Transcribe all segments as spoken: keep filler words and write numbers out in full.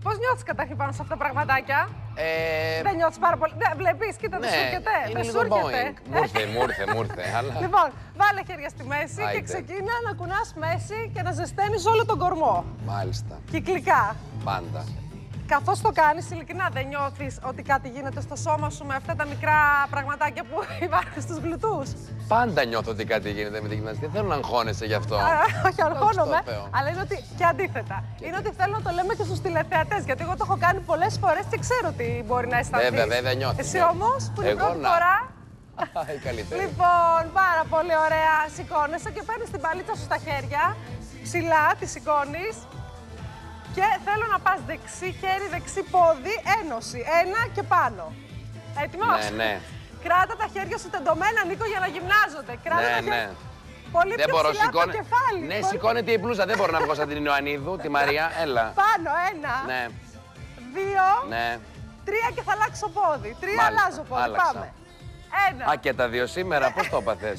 Πώς νιώθεις καταρχήν πάνω σε αυτά τα πραγματάκια? Ε... Δεν νιώθεις πάρα πολύ? Ναι, βλέπεις, κοίτα, δεν ναι, σου έρχεται. Είναι δεν λίγο σου έρχεται. Boeing. Μου ήρθε, μου ήρθε, μου ήρθε. Αλλά... Λοιπόν, βάλε χέρια στη μέση Άιντε. και ξεκίνα να κουνάς μέση και να ζεσταίνεις όλο τον κορμό. Μάλιστα. Κυκλικά. Πάντα. Καθώς το κάνεις, ειλικρινά δεν νιώθεις ότι κάτι γίνεται στο σώμα σου με αυτά τα μικρά πραγματάκια που υπάρχουν στους γλουτούς? Πάντα νιώθω ότι κάτι γίνεται με την γυμναστική. Δεν θέλω να αγχώνεσαι γι' αυτό. Α, όχι, αγχώνομαι, Θεό. αλλά είναι ότι και αντίθετα. Και είναι ότι θέλω να το λέμε και στους τηλεθεατές, γιατί εγώ το έχω κάνει πολλές φορές και ξέρω τι μπορεί να αισθανθείς. Βέβαια, βέβαια, νιώθεις. Εσύ όμως, που είναι η Εγώ, πρώτη να. φορά. Η καλύτερη. Λοιπόν, πάρα πολύ ωραία. Σηκώνεσαι και παίρνεις την παλίτσα σου στα χέρια. Ψηλά, τη σηκώνεις. Και θέλω να πας δεξί χέρι, δεξί πόδι, ένωση. Ένα και πάνω. Έτοιμος? Ναι, ναι. Κράτα τα χέρια σου τεντωμένα, Νίκο, για να γυμνάζονται. Κράτα Ναι, τα χέρια... ναι. Πολύ Δεν πιο μπορώ, ψηλά σηκώνε... το κεφάλι. Ναι, Πολύ... σηκώνεται η μπλούζα. Δεν μπορώ να βγω σαν την Ιωαννίδου, τη Μαρία. Έλα. Πάνω, ένα. Ναι, Δύο. ναι. Τρία και θα αλλάξω πόδι. Τρία, Μάλιστα, αλλάζω πόδι. άλλαξα. Πάμε. Ένα. Α, και τα δύο σήμερα, πώς το έπαθες?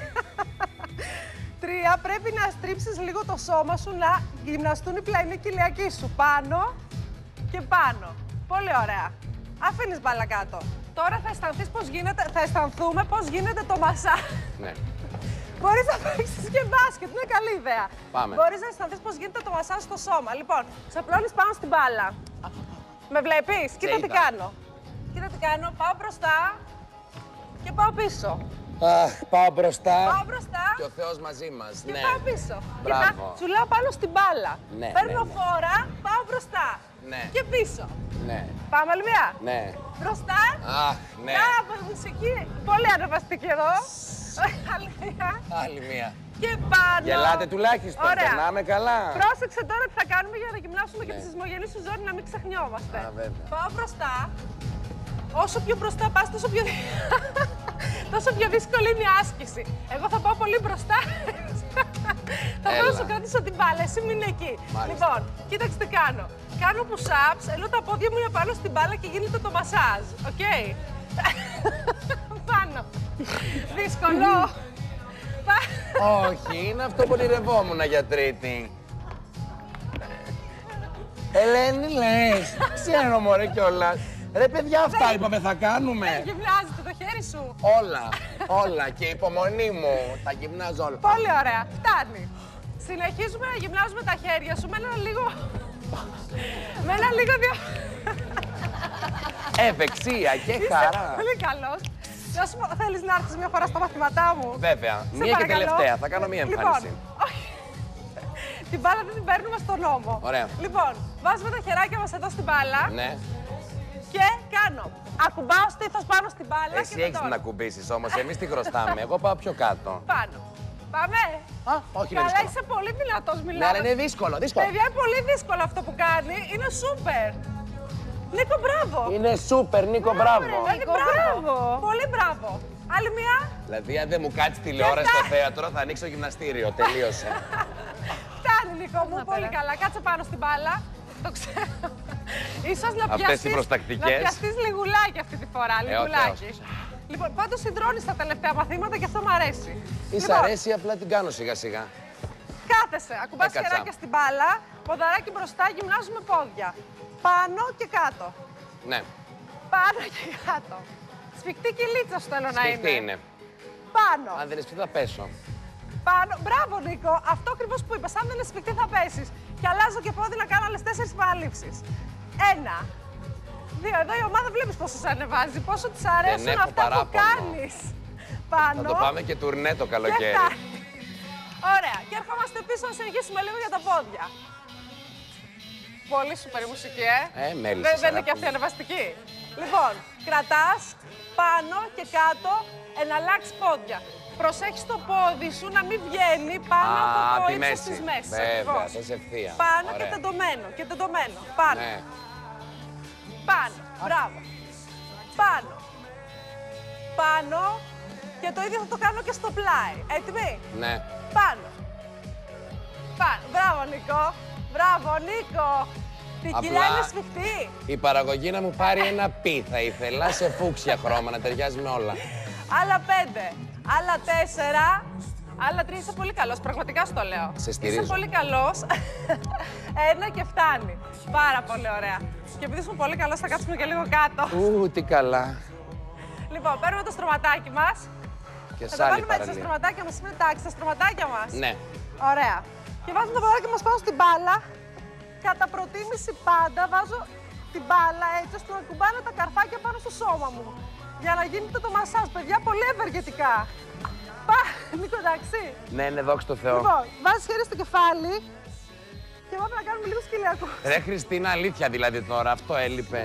Τρία, πρέπει να στρίψεις λίγο το σώμα σου να γυμναστούν οι πλαϊνοί κοιλιακοί σου. Πάνω και πάνω. Πολύ ωραία. Αφήνεις μπάλα κάτω. Τώρα θα αισθανθείς πώς γίνεται, θα αισθανθούμε πώς γίνεται το μασά. Ναι. Μπορείς να παίξεις και μπάσκετ, είναι καλή ιδέα. Πάμε. Μπορείς να αισθανθείς πώς γίνεται το μασάζ στο σώμα. Λοιπόν, ξαπλώνεις πάνω στην μπάλα. Με βλέπεις, κοίτα τι είδα. κάνω. Κοίτα τι κάνω, πάω μπροστά και πάω πίσω. Αχ, πάω μπροστά. Πάω μπροστά. Και ο Θεός μαζί μας. Και Ναι. πάω πίσω. Μπράβο. Κοίτα, σου λέω πάνω στην μπάλα. Ναι, Παίρνω ναι, ναι. φόρα, πάω μπροστά. Ναι. Και πίσω. Ναι. Πάμε άλλη μία. Ναι. Μπροστά. Αχ, ναι. Να, μουσική. Πολύ ανεβαστική εδώ. Άλλη μία. Άλλη μία. Και πάνω. Γελάτε τουλάχιστον. Ωραία. Περνάμε καλά. Πρόσεξε τώρα τι θα κάνουμε για να γυμνάσουμε και Ναι. τη σεισμογενή σου ζώνη να μην ξεχνιόμαστε. Α, βέβαια. Πάω μπροστά. Όσο πιο μπροστά πας, τόσο πιο, δυ- τόσο πιο δύσκολη είναι η άσκηση. Εγώ θα πάω πολύ μπροστά. Θα πάω να Έλα. σου κρατήσω την μπάλα, εσύ μην είναι εκεί. Μάλιστα. Λοιπόν, κοίταξε τι κάνω. Κάνω push-ups, ενώ τα πόδια μου είναι πάνω στην μπάλα και γίνεται το μασάζ. Οκ. Πάνω. Δύσκολο. Πα- Όχι, είναι αυτό που ονειρευόμουν για Τρίτη. Ελένη, λες. Ξέρω, μωρέ, κιόλας. Ρε, παιδιά, αυτά είπαμε θα κάνουμε. Γυμνάζεται το χέρι σου. Όλα, όλα. Και η υπομονή μου. Τα γυμνάζω όλα. Πολύ ωραία. Φτάνει. Συνεχίζουμε να γυμνάζουμε τα χέρια σου με ένα λίγο... με ένα λίγο διο... Ευεξία και Είσαι χαρά. πολύ καλός. Να σου πω, θέλεις να έρθεις μια φορά στα μαθήματά μου? Βέβαια. Σε Μία και παρακαλώ. τελευταία. Θα κάνω μία εμφάνιση. Λοιπόν, όχι. Την μπάλα δεν την παίρνουμε στον νόμο. Ωραία. Λοιπόν, βάζουμε τα χεράκια μας εδώ στην μπάλα Ναι. και κάνω. Ακουμπάω στήθος πάνω στην μπάλα Εσύ και έχεις πετώνω. να κουμπίσεις όμως. Εμείς τη χρωστάμε. Εγώ πάω πιο κάτω. Πάνω. Πάμε. Α, όχι, είναι Καλά, δύσκολο. είσαι πολύ δυνατός, Ναι, μιλάμε. αλλά είναι δύσκολο, δύσκολο. Παιδιά, είναι πολύ δύσκολο αυτό που κάνει. Είναι σούπερ. Νίκο, μπράβο. Είναι σούπερ, Νίκο, μπράβο. Ρε, Νίκο, μπράβο. Πολύ μπράβο. Άλλη μία. Δηλαδή, αν δεν μου κάτσει τηλεόραση στο θέατρο, θα ανοίξω γυμναστήριο. Τελείωσε. Φτάνει, Νίκο μου. Πολύ καλά. Κάτσε πάνω στην μπάλα. Το ξέρω. Ίσως να Αυτές οι πιαστείς, προστακτικές. να πιαστείς λιγουλάκι αυτή τη φορά. Ε, ο Λιγουλάκι. Θεός. Λοιπόν, πάντως συντρώνεις τα τελευταία μαθήματα και αυτό μου αρέσει. Ή σ' αρέσει, απλά την κάνω σιγά-σιγά. Κάθεσαι, ακουμπάς Έκατσα. χεράκια στην μπάλα, ποδαράκι μπροστά, γυμνάζουμε πόδια. Πάνω και κάτω. Ναι. Πάνω και κάτω. Σφιχτή κυλίτσα σου θέλω να Σφιχτή είναι. είναι. Πάνω. Αν δεν είναι σφιχτή, θα πέσω. Πάνω. Μπράβο, Νίκο. Αυτό ακριβώς που είπες. Αν δεν είναι σφιχτή, θα πέσεις. Και αλλάζω και πόδι να κάνω άλλες τέσσερις παραλήψεις. Ένα. Δύο. Εδώ η ομάδα βλέπεις πόσο σε ανεβάζει, πόσο της αρέσουν έχω αυτά που παράπονο. κάνεις. Πάνω. Θα το πάμε και τουρνέ το Και καλοκαίρι. φτάνει. Ωραία. Και ερχόμαστε πίσω να συνεχίσουμε λίγο για τα πόδια. Πολύ σούπερ η μουσική, ε. Ε, μέλισσες, Δεν, δεν είναι αγάπη και αυτή μου. ανεβαστική. Λοιπόν, κρατάς πάνω και κάτω, εναλλάξεις πόδια. Προσέχεις το πόδι σου να μην βγαίνει πάνω Α, από το τη ύψος μέση. της μέσης. Βέβαια, ακριβώς. θες ευθεία. Πάνω και Ωραία. τεντωμένο, και τεντωμένο. Πάνω, Ναι. πάνω, μπράβο. Πάνω, πάνω και το ίδιο θα το κάνω και στο πλάι. Έτοιμοι? Ναι. Πάνω. Πάνω. Μπράβο, Νίκο. Μπράβο, Νίκο. Την Απλά- κοιλιά είναι σφιχτή. Η παραγωγή να μου πάρει ένα πι θα ήθελα σε φούξια χρώμα να ταιριάζει με όλα. Άλλα πέντε. Άλλα τέσσερα. Άλλα τρία είσαι πολύ καλός, πραγματικά σου το λέω. Σε στηρίζω. Είσαι πολύ καλός. Ένα και φτάνει. Πάρα πολύ ωραία. Και επειδή είσαι πολύ καλός, θα κάτσουμε και λίγο κάτω. Ου, τι καλά. Λοιπόν, παίρνουμε το στρωματάκι μας. Και θα σ' τα άλλη βάλουμε έτσι στα παραλία. στρωματάκια μας. Είναι εντάξει, τα στρωματάκια μας. Ναι. Ωραία. Και βάζουμε το παιδάκι μας πάνω στην μπάλα. Κατά προτίμηση πάντα βάζω την μπάλα έτσι ώστε να κουμπάνε τα καρφάκια πάνω στο σώμα μου. Για να γίνεται το μασάζ, παιδιά, πολύ ευεργετικά. Πα, Νίκο, εντάξει. Ναι, ναι, δόξα τω Θεώ. Λοιπόν, βάζεις χέρι στο κεφάλι και πάμε να κάνουμε λίγο σκυλιακό. Ρε Χριστίνα, αλήθεια δηλαδή τώρα, αυτό έλειπε.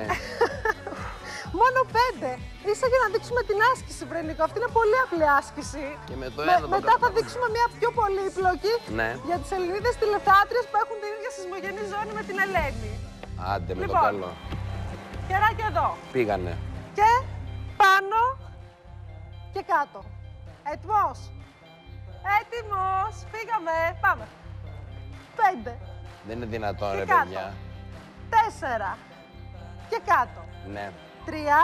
Μόνο πέντε. Ίσα για να δείξουμε την άσκηση, βρε Νίκο. Αυτή είναι πολύ απλή άσκηση. Και με το Με- ένα το μετά θα κάνω. δείξουμε μια πιο πολύπλοκη Ναι. για τις Ελληνίδες τηλεθεάτριες που έχουν την ίδια σεισμογενή ζώνη με την Ελένη. Άντε με Λοιπόν. το καλό. Χεράκι εδώ. Πήγανε. Και πάνω και κάτω. Έτοιμος. Έτοιμος. Φύγαμε. Πάμε. Πέντε. Δεν είναι δυνατόν, Και ρε κάτω. παιδιά. Τέσσερα. Και κάτω. Ναι. Τρία.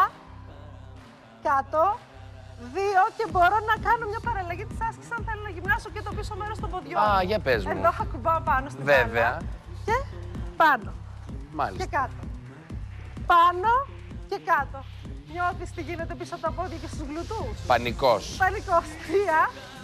Κάτω. Δύο. Και μπορώ να κάνω μια παραλλαγή της άσκησης αν θέλω να γυμνάσω και το πίσω μέρος των ποδιών. Α, για πες μου. Εδώ ακουμπάω πάνω στην Βέβαια. μπάλα. Και πάνω. Μάλιστα. Και κάτω. Πάνω και κάτω. Νιώθεις τι γίνεται πίσω από τα πόδια και στους γλουτούς. Πανικός. Πανικός. Τρία.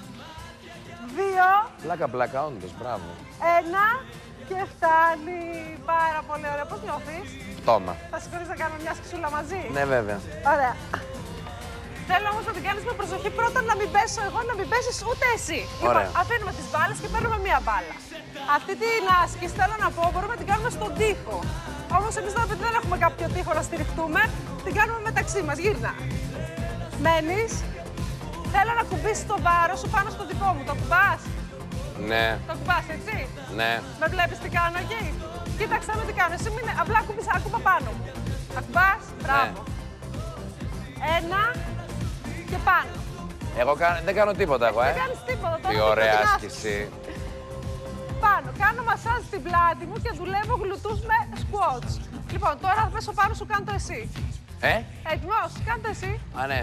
Δύο. Πλάκα, πλάκα, όντως, μπράβο. Ένα. Και φτάνει. Πάρα πολύ ωραία. Πώς νιώθεις? Πτώμα. Θα σηκώνεις να κάνουμε μια σκησούλα μαζί? Ναι, βέβαια. Ωραία. Θέλω όμως να την κάνεις με προσοχή. Πρώτα να μην πέσω εγώ, να μην πέσεις ούτε εσύ. Ωραία. Λοιπόν, αφήνουμε τις μπάλες και παίρνουμε μία μπάλα. Αυτή την άσκηση θέλω να πω μπορούμε να την κάνουμε στον τοίχο. Όμως εμείς εδώ επειδή δεν έχουμε κάποιο τοίχο να στηριχτούμε, την κάνουμε μεταξύ μας. Γύρνα. Μένεις. Θέλω να κουμπίσεις το βάρος σου πάνω στο δικό μου. Το κουμπάς? Ναι, Το κουμπάς, έτσι? ναι. Με βλέπεις τι κάνω εκεί? Κοίταξε με τι κάνω. Εσύ μην... απλά κουμπίσα, ακούπα πάνω μου. Ακουμπάς, μπράβο. Ένα και πάνω. Εγώ κα- δεν κάνω τίποτα εγώ, Δεν ε. κάνεις τίποτα. Τώρα Τι δείχνω ωραία την άσκηση. Πάνω. Κάνω μασάζ στην πλάτη μου και δουλεύω γλουτούς με squats. Λοιπόν, τώρα θα πέσω πάνω σου, κάνω το εσύ. Ε, Έτοιμος, κάνω το εσύ. α, ναι.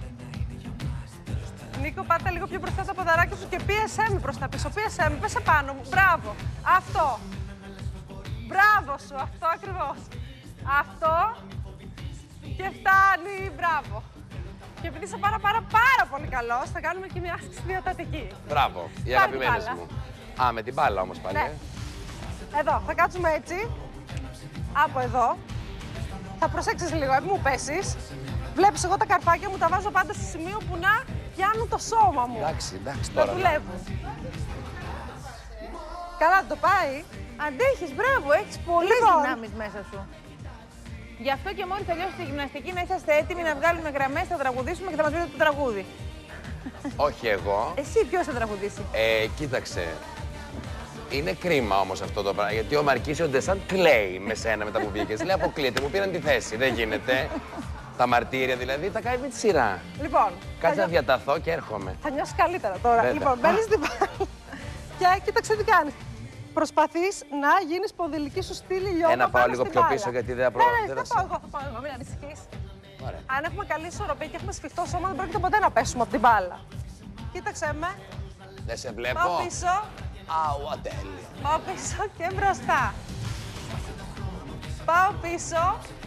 Νίκο, πάτε λίγο πιο μπροστά τα ποδαράκια σου και πίεσέ με προς τα πίσω. Πίεσέ με, πέσε πάνω μου. Μπράβο. Αυτό. Μπράβο σου, αυτό ακριβώς. Αυτό. Και φτάνει. Μπράβο. Και επειδή είσαι πάρα πάρα πάρα πολύ καλός, θα κάνουμε και μια άσκηση διατατική. Μπράβο, οι Πάρ' αγαπημένες την μου. Α, με την μπάλα όμως πάλι. Ναι. ε. Εδώ, θα κάτσουμε έτσι. Από εδώ. Θα προσέξεις λίγο, ε, μου πέσεις. Βλέπεις εγώ τα καρφάκια μου τα βάζω πάντα σε σημείο που να πιάνουν το σώμα μου. Εντάξει, εντάξει Να τώρα. δουλεύουν. Καλά το πάει. Αντέχεις, μπράβο, έχεις πολλές Λοιπόν. δυνάμεις μέσα σου. Γι' αυτό και μόλις τελειώσει τη γυμναστική να είσαστε έτοιμοι να βγάλουμε γραμμές, θα τραγουδήσουμε και θα μας πείτε το τραγούδι. Όχι εγώ. Εσύ ποιος θα τραγουδήσει? Ε, κοίταξε. Είναι κρίμα όμως αυτό το πράγμα. Γιατί ο Μαρκής ο Ντεσάν κλαίει με σένα μετά που βγήκες. Λέει αποκλείεται, μου πήραν τη θέση. Δεν γίνεται. Τα μαρτύρια δηλαδή τα κάνει με τη σειρά. Λοιπόν, Κάτσε θα, να διαταθώ και έρχομαι. θα νιώσεις καλύτερα τώρα. Βέβαια. Λοιπόν, μπαίνεις στην μπάλα και κοίταξε τι κάνεις. Προσπαθείς να γίνεις ποδηλική σου στήλη λιώμα. Ε, να πάω πάνω λίγο στην πιο μπάλα. πίσω, γιατί δεν απρο- Ναι, ναι, δεν θα θα πάω σε- εγώ, θα πάω εγώ, μην ανησυχείς. Ωραία. Αν έχουμε καλή ισορροπία και έχουμε σφιχτό σώμα, δεν πρόκειται ποτέ να πέσουμε από την μπάλα. Κοίταξε με. Δεν σε βλέπω. Πάω πίσω, Αου, ατέλεια. πάω πίσω και μπροστά. Πάω πίσω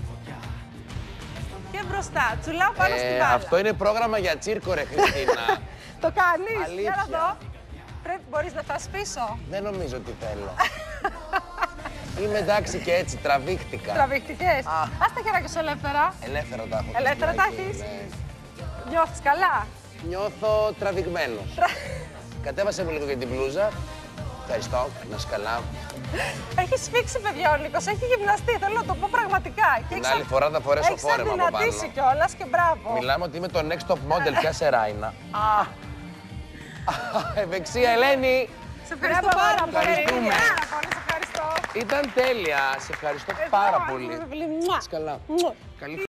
και μπροστά. Τσουλάω πάνω στην Ε, μπάλα. αυτό είναι πρόγραμμα για τσίρκο, ρε Χριστίνα. Το κάνεις. Αλήθεια. Για να δω. Πρέπει, μπορείς να φτάσεις πίσω. Δεν νομίζω ότι θέλω. Είμαι εντάξει και έτσι, τραβήχτηκα. Τραβήχτηκες. Α. Ας τα χεράκια σου ελεύθερα. Ελεύθερα τα έχω. Ελεύθερα τα παιδιά, έχεις. και, ναι. Νιώθεις καλά. Νιώθω τραβηγμένος. Κατέβασε μου λίγο για την μπλούζα. Ευχαριστώ, να είσαι καλά. Έχει σφίξει, παιδιά, ο Νίκος. Έχει γυμναστεί. Θέλω να το πω πραγματικά. Και Την άλλη φορά θα φορέσω φόρεμα από αδυνατήσει πάνω. κιόλας και μπράβο. Μιλάμε ότι είμαι το next top model, ποια σεράινα. Α, ευεξία Ελένη. Σε ευχαριστώ Μπράβο, πάρα πολύ. ευχαριστούμε. Πάρα πολύ, σε ευχαριστώ. Ήταν τέλεια, σε ευχαριστώ Εδώ, πάρα α, πολύ. Μουα. Είσαι καλά. Μουα. Καλή